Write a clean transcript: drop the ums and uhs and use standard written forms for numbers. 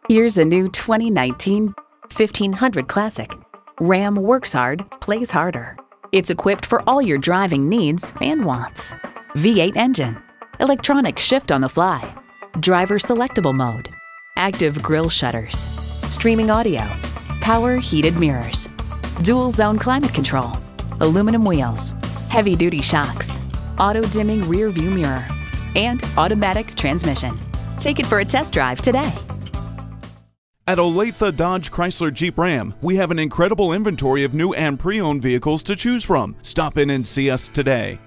Here's a new 2019 1500 Classic. Ram works hard, plays harder. It's equipped for all your driving needs and wants. V8 engine, electronic shift on the fly, driver selectable mode, active grille shutters, streaming audio, power heated mirrors, dual zone climate control, aluminum wheels, heavy duty shocks, auto dimming rear view mirror, and automatic transmission. Take it for a test drive today. At Olathe Dodge Chrysler Jeep Ram, we have an incredible inventory of new and pre-owned vehicles to choose from. Stop in and see us today.